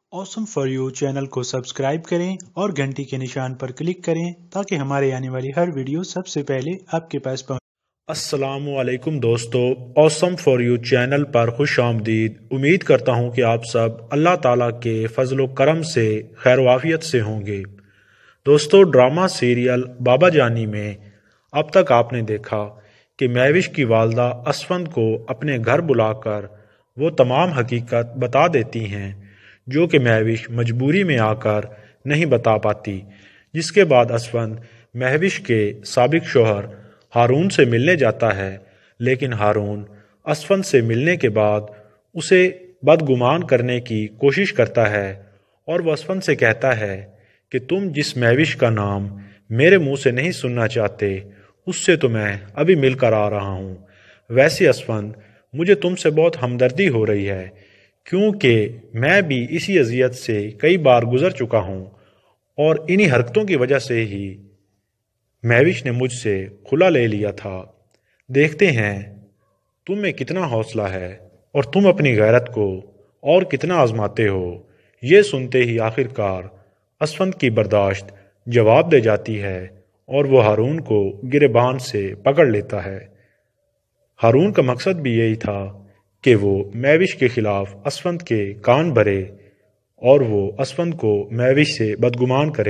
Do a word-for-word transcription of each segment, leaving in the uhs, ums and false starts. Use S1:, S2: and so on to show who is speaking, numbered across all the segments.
S1: Awesome for you channel को subscribe करें और घंटी के निशान पर क्लिक करें ताकि हमारे आने वाली हर वीडियो सबसे पहले आपके पास पहुंचे।
S2: अस्सलामुअलैकुम दोस्तों, ऑसम फॉर यू चैनल पर खुश आमदीद। उम्मीद करता हूं कि आप सब अल्लाह ताला के फजलो करम से खैर वाफियत से होंगे। दोस्तों, ड्रामा सीरियल बाबा जानी में अब तक आपने देखा कि महविश की वालदा असफंद को अपने घर बुलाकर वो तमाम हकीकत बता देती हैं जो कि महविश मजबूरी में आकर नहीं बता पाती, जिसके बाद असफंद महविश के साबिक शोहर हारून से मिलने जाता है। लेकिन हारून असफंद से मिलने के बाद उसे बदगुमान करने की कोशिश करता है और वह असफंद से कहता है कि तुम जिस महविश का नाम मेरे मुंह से नहीं सुनना चाहते उससे तो मैं अभी मिलकर आ रहा हूँ। वैसे असफंद, मुझे तुमसे बहुत हमदर्दी हो रही है क्योंकि मैं भी इसी अजियत से कई बार गुजर चुका हूँ और इन्हीं हरकतों की वजह से ही महविश ने मुझसे खुला ले लिया था। देखते हैं तुम में कितना हौसला है और तुम अपनी गैरत को और कितना आजमाते हो। ये सुनते ही आखिरकार असफंद की बर्दाश्त जवाब दे जाती है और वो हारून को गिरेबान से पकड़ लेता है। हारून का मकसद भी यही था कि वो महविश के खिलाफ असफंद के कान भरे और वो असफंद को महविश से बदगुमान करे।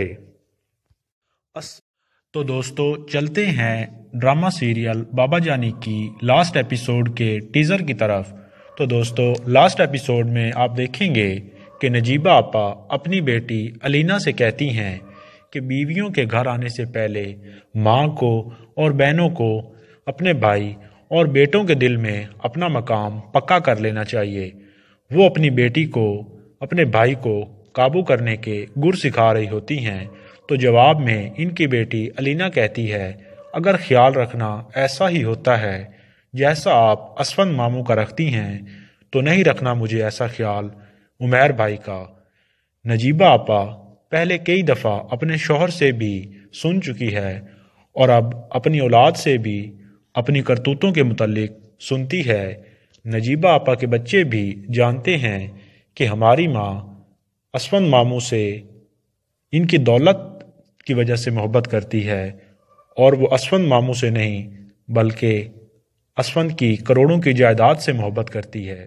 S2: अस तो दोस्तों, चलते हैं ड्रामा सीरियल बाबा जानी की लास्ट एपिसोड के टीज़र की तरफ। तो दोस्तों, लास्ट एपिसोड में आप देखेंगे कि नजीबा आपा अपनी बेटी अलीना से कहती हैं कि बीवियों के घर आने से पहले माँ को और बहनों को अपने भाई और बेटों के दिल में अपना मकाम पक्का कर लेना चाहिए। वो अपनी बेटी को अपने भाई को काबू करने के गुर सिखा रही होती हैं। तो जवाब में इनकी बेटी अलीना कहती है, अगर ख्याल रखना ऐसा ही होता है जैसा आप असफंद मामू का रखती हैं तो नहीं रखना मुझे ऐसा ख्याल उमैर भाई का। नजीबा आपा पहले कई दफ़ा अपने शौहर से भी सुन चुकी है और अब अपनी औलाद से भी अपनी करतूतों के मुतालिक सुनती है। नजीबा आपा के बच्चे भी जानते हैं कि हमारी माँ असफंद मामू से इनकी दौलत की वजह से मोहब्बत करती है और वो असफंद मामू से नहीं बल्कि असफंद की करोड़ों की जायदाद से मोहब्बत करती है।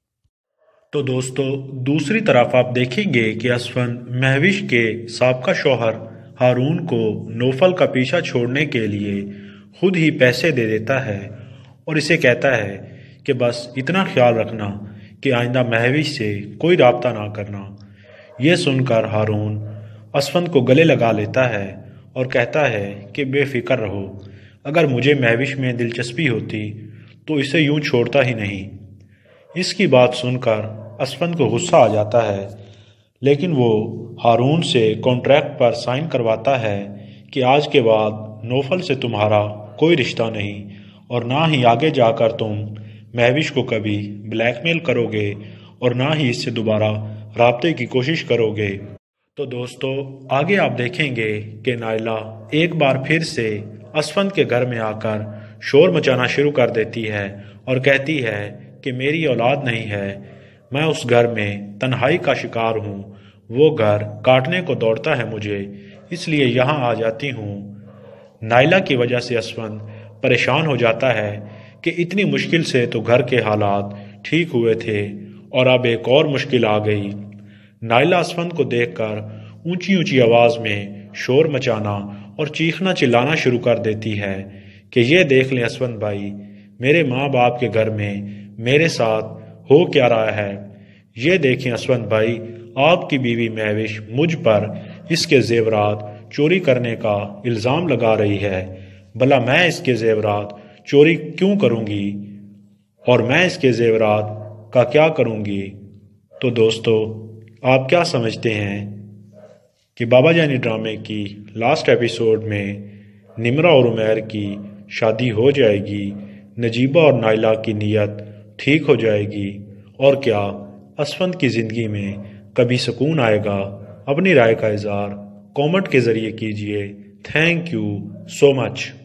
S2: तो दोस्तों, दूसरी तरफ आप देखेंगे कि असफंद महविश के साबका शौहर हारून को नौफल का पीछा छोड़ने के लिए खुद ही पैसे दे देता है और इसे कहता है कि बस इतना ख्याल रखना कि आइंदा महविश से कोई राब्ता ना करना। यह सुनकर हारून असफंद को गले लगा लेता है और कहता है कि बेफिक्र रहो, अगर मुझे महविश में दिलचस्पी होती तो इसे यूं छोड़ता ही नहीं। इसकी बात सुनकर असफंद को गुस्सा आ जाता है, लेकिन वो हारून से कॉन्ट्रैक्ट पर साइन करवाता है कि आज के बाद नौफल से तुम्हारा कोई रिश्ता नहीं और ना ही आगे जाकर तुम महविश को कभी ब्लैकमेल करोगे और ना ही इससे दोबारा राब्ते की कोशिश करोगे। तो दोस्तों, आगे आप देखेंगे कि नाइला एक बार फिर से असफंद के घर में आकर शोर मचाना शुरू कर देती है और कहती है कि मेरी औलाद नहीं है, मैं उस घर में तन्हाई का शिकार हूँ, वो घर काटने को दौड़ता है मुझे, इसलिए यहाँ आ जाती हूँ। नाइला की वजह से असफंद परेशान हो जाता है कि इतनी मुश्किल से तो घर के हालात ठीक हुए थे और अब एक और मुश्किल आ गई। नाइला असफंद को देखकर ऊंची ऊंची आवाज़ में शोर मचाना और चीखना चिल्लाना शुरू कर देती है कि ये देख लें असफंद भाई, मेरे माँ बाप के घर में मेरे साथ हो क्या रहा है। ये देखें असफंद भाई, आपकी बीवी महविश मुझ पर इसके जेवरात चोरी करने का इल्ज़ाम लगा रही है। भला मैं इसके जेवरात चोरी क्यों करूँगी और मैं इसके जेवरात का क्या करूँगी। तो दोस्तों, आप क्या समझते हैं कि बाबा जानी ड्रामे की लास्ट एपिसोड में निमरा और उमैर की शादी हो जाएगी, नजीबा और नाइला की नीयत ठीक हो जाएगी और क्या असफंद की ज़िंदगी में कभी सुकून आएगा? अपनी राय का इज़हार कमेंट के ज़रिए कीजिए। Thank you so much.